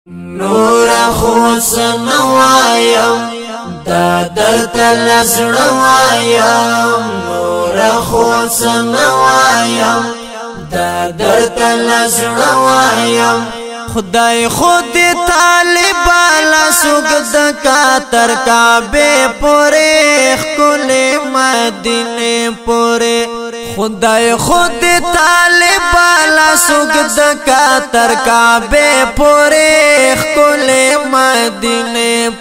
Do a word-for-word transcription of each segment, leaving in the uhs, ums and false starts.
نور خو سنوایم دا درد لزړوایم نور خو سنوایم دا درد لزړوایم خدای خود طالبالا سوګد کا تر کعبه پورې خل مدینه پورې خدای خود طالبالا سوګد کا تر کعبه پورې خل مدینه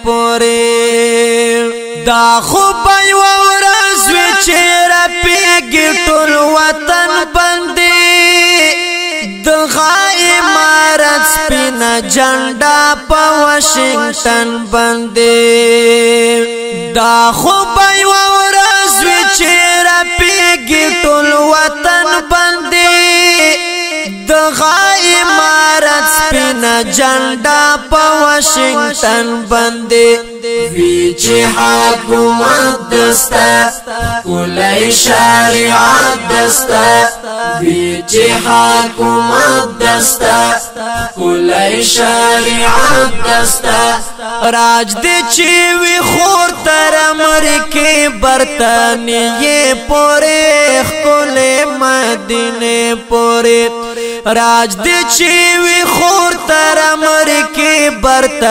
پورې دا خو بای ورځ چې را پیګ ټول وطن باندې دغه امارت سپینا جنډا په واشنگټن باندې دا خو بای ورځ چې را پیګ ټول وطن باندې دغه امارت سپینا جنډا په واشنگټن باندې وی چې حکومت دستا کولای شریعت دستا وی چې حکومت دستا کولای شریعت دستا راج دې چې وی خور تر امریکې برتانیې پورې خل مدینه پورې راج دې چې وی خور تر امریکې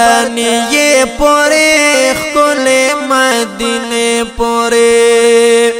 برتانیې پورې خل مدینه پورې